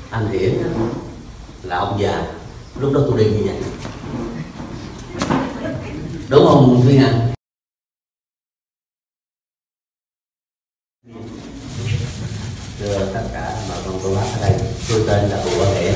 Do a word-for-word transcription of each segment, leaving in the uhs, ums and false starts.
Anh Hiển là ông già, lúc đó tôi đi như vậy, đúng không Thúy Nga? Thưa tất cả bà con cô bác ở đây, tôi tên là Bùi Văn Hiển,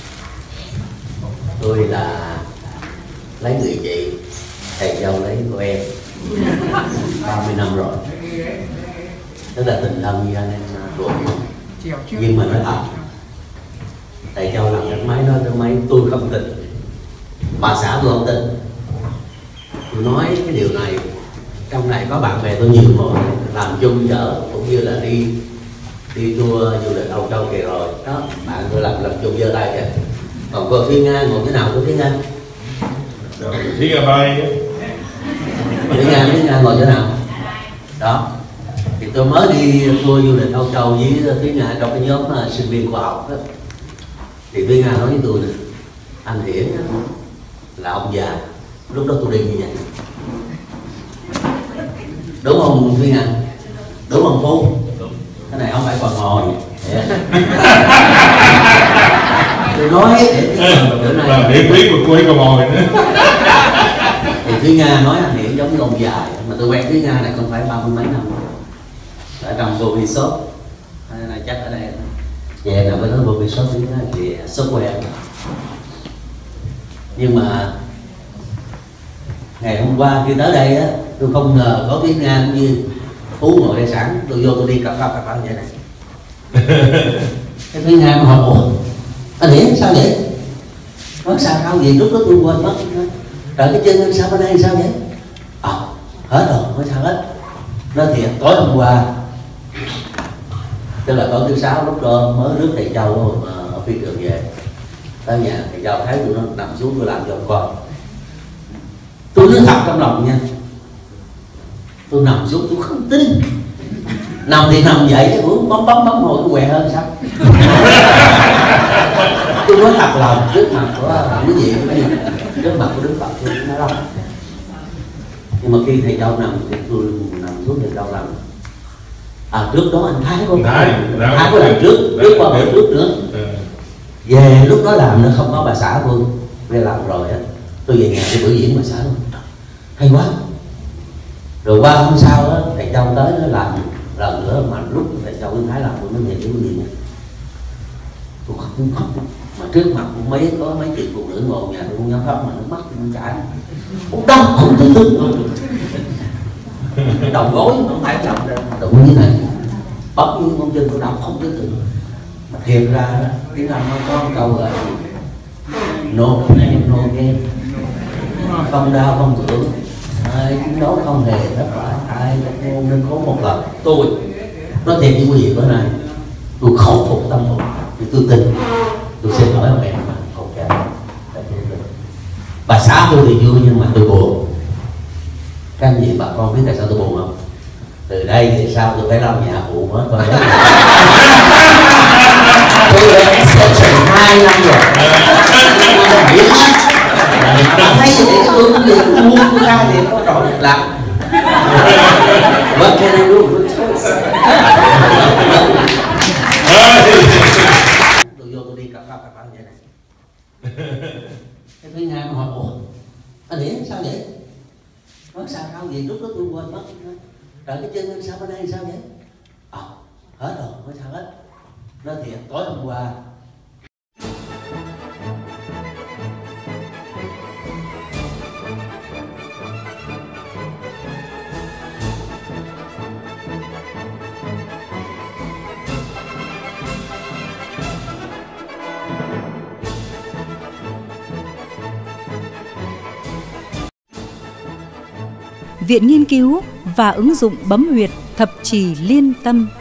tôi là lấy người chị, thầy dâu lấy của em ba mươi năm rồi, tức là tình thân như anh em ruột. Nhưng mà nói thật, thầy Châu làm cái máy nói cái máy tôi không tin, bà xã tôi không tin. Tôi nói cái điều này, trong này có bạn bè tôi nhiều người làm chung chở, cũng như là đi đi tour du lịch Âu Châu kỳ rồi đó, bạn tôi làm làm chung giơ tay kìa. Còn cô Thúy Nga ngồi thế nào cô Thúy Nga? Thúy Nga bay. Thúy Nga Thúy Nga ngồi thế nào? Đó. Thì tôi mới đi tour du lịch Âu Châu với Thúy Nga trong cái nhóm uh, sinh viên khoa học đó. Thì Thúy Nga nói với tôi nè, anh Hiển là ông già, lúc đó tôi đi như vậy, đúng không Thúy Nga? Đúng không Phú? Cái này không phải còn ngồi. Tôi nói để bữa nay để biết một cô ấy còn ngồi nữa. Thì Thúy Nga nói anh Hiển giống như ông già, mà tôi quen Thúy Nga này không phải ba mươi mấy năm ở trong vô vi shop, hay là chắc ở đây chị em nào mới nói vô vi shop thì software. Nhưng mà ngày hôm qua khi tới đây á, tôi không ngờ có Thúy Nga cũng như Phú ngồi đây sẵn, tôi vô tôi đi cặp cặp cặp cặp vậy này. Cái Thúy Nga mà hỏi ủa anh Hiển sao vậy? Nói sao sao gì, lúc đó tôi quên mất. Rồi cái chân anh sao bên đây sao vậy? À hết rồi, nói sao hết. Nói thiệt tối hôm qua, tức là tối thứ sáu lúc đó mới rước thầy Châu ở phi trường về tới nhà, thầy Châu thấy tụi nó nằm xuống tôi làm cho ông con. Tôi nói thật trong lòng nha, tôi nằm xuống tôi không tin. Nằm thì nằm vậy chứ cũng bấm bấm bấm hồi tôi què hơn sao? Tôi nói thật lòng trước mặt của quý vị trước mặt của Đức Phật tôi nói đâu. Nhưng mà khi thầy Châu nằm thì tôi nằm xuống thầy Châu nằm. À trước đó anh Thái có Thái, Thái có làm trước, trước qua bữa trước nữa. Về lúc đó làm nó không có bà xã tôi, về làm rồi á, tôi về nhà tôi biểu diễn bà xã luôn, hay quá. Rồi qua hôm sau á, thầy Châu tới nó làm lần nữa, mà lúc thầy Châu với Thái làm tôi mới về cái gì nha, tôi khóc tôi khóc mà trước mặt của mấy có mấy chị phụ nữ ngồi nhà tôi không dám khóc mà nước mắt nó chảy, cũng đau không thấy thương. Đầu gối nó phải làm ra đụng như này, bấm như con chân của đau không thấy thương. Mà thiệt ra tiếng Anh nó có một câu gọi no pain no gain, không đau không tưởng, ai chiến đấu không hề thất bại, ai cũng nên có một lần. Tôi nói thiệt với quý vị bữa nay, tôi khẩu phục tâm phục, thì tôi tin, tôi xin lỗi ông mẹ mà không kể. Bà xã tôi thì vui nhưng mà tôi buồn. Các anh chị bà con biết tại sao tôi buồn không? Từ đây thì sao tôi phải làm nhà phụ hết coi. Tôi đã extension hai năm rồi. Bạn thấy như vậy tôi cũng việc mua của ra thì có trò được làm. What can I do? Tôi vô tôi đi cặp cặp cặp vậy này. Cái Thúy Nga nó hỏi ủa anh Hiển sao vậy? Nói sao sao gì, lúc đó tôi quên mất. Rồi cái chân anh sao bên đây sao vậy? À hết rồi, nói sao hết. Nói thiệt tối hôm qua Viện Nghiên cứu và ứng dụng bấm huyệt thập trì liên tâm.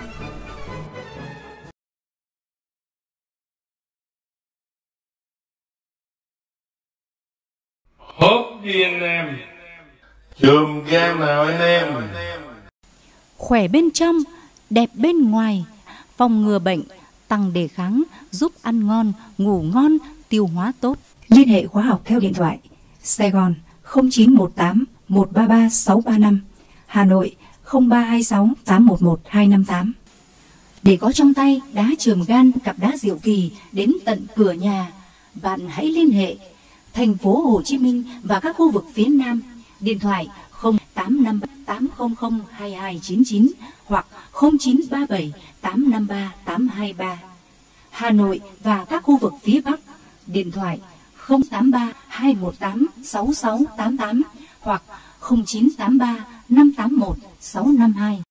Hốt đi anh em, chùm game nào anh em. Khỏe bên trong, đẹp bên ngoài, phòng ngừa bệnh, tăng đề kháng, giúp ăn ngon, ngủ ngon, tiêu hóa tốt. Liên hệ khóa học theo điện thoại Sài Gòn không chín một tám một ba ba sáu ba năm, Hà Nội không ba hai sáu tám một một hai năm tám. Để có trong tay đá chườm gan, cặp đá diệu kỳ đến tận cửa nhà, bạn hãy liên hệ thành phố Hồ Chí Minh và các khu vực phía Nam, điện thoại không tám năm tám không không hai hai chín chín hoặc không chín ba bảy tám năm ba tám hai ba. Hà Nội và các khu vực phía Bắc, điện thoại không tám ba hai một tám sáu sáu tám tám hoặc không chín tám ba năm tám một sáu năm hai.